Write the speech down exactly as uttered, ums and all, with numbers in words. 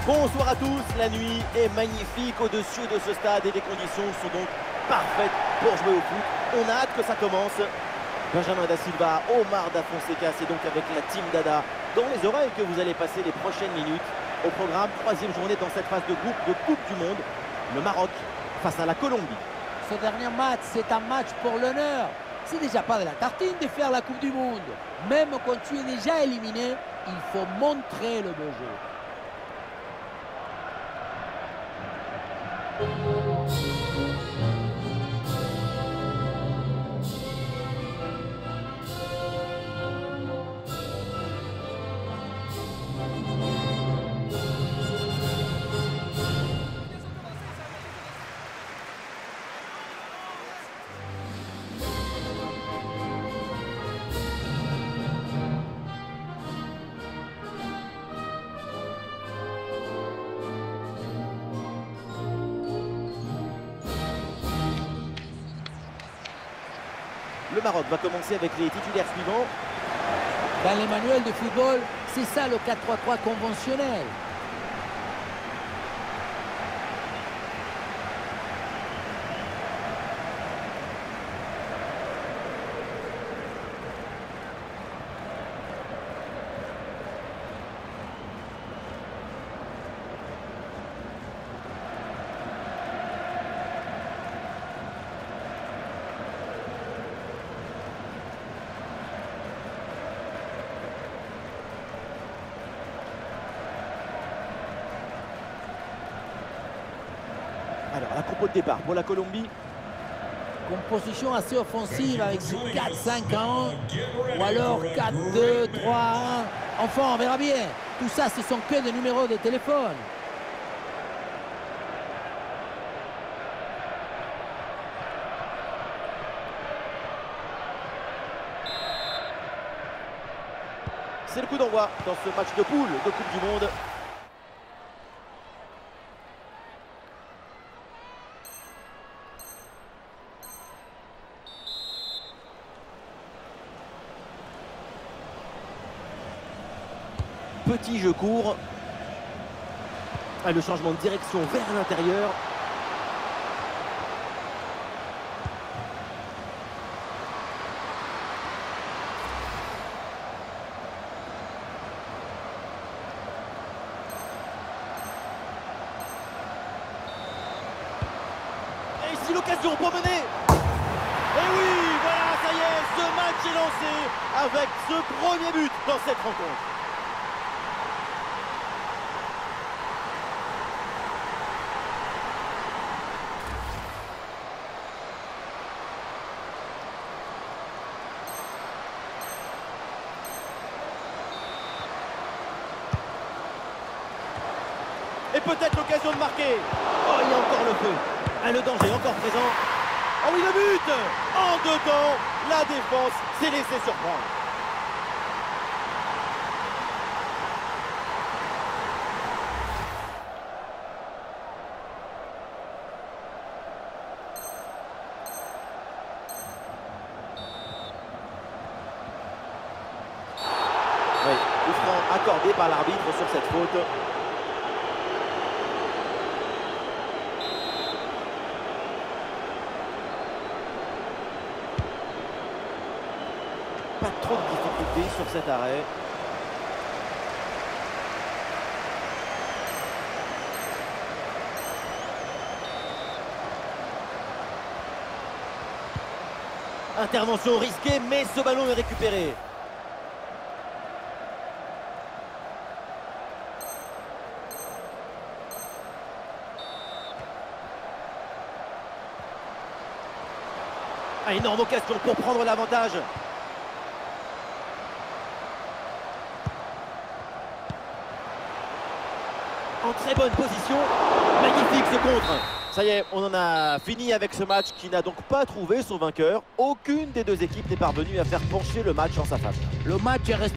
Bonsoir à tous, la nuit est magnifique au-dessus de ce stade et les conditions sont donc parfaites pour jouer au foot. On a hâte que ça commence. Benjamin Da Silva, Omar Da Fonseca, c'est donc avec la team Dada dans les oreilles que vous allez passer les prochaines minutes. Au programme, troisième journée dans cette phase de groupe de Coupe du Monde. Le Maroc face à la Colombie. Ce dernier match, c'est un match pour l'honneur. C'est déjà pas de la tartine de faire la Coupe du Monde. Même quand tu es déjà éliminé, il faut montrer le beau jeu. Le Maroc va commencer avec les titulaires suivants. Dans les manuels de football, c'est ça le quatre trois trois conventionnel. Alors, la compo de départ pour la Colombie. Composition assez offensive avec ce quatre cinq un ou alors quatre deux trois un. Enfin, on verra bien. Tout ça, ce sont que des numéros de téléphone. C'est le coup d'envoi dans ce match de poule de Coupe du Monde. Petit jeu court. Ah, le changement de direction vers l'intérieur. Et ici l'occasion pour mener. Et oui, voilà, ça y est, ce match est lancé avec ce premier but dans cette rencontre. Et peut-être l'occasion de marquer. Oh, il y a encore le feu. Ah, le danger encore présent. Oh oui, le but. En dedans, la défense s'est laissée surprendre. Oui, coup franc accordé par l'arbitre sur cette faute. Pas trop de difficultés sur cet arrêt. Intervention risquée, mais ce ballon est récupéré. Ah, énorme occasion pour prendre l'avantage. En très bonne position. Magnifique ce contre. Ça y est, on en a fini avec ce match qui n'a donc pas trouvé son vainqueur. Aucune des deux équipes n'est parvenue à faire pencher le match en sa faveur. Le match est resté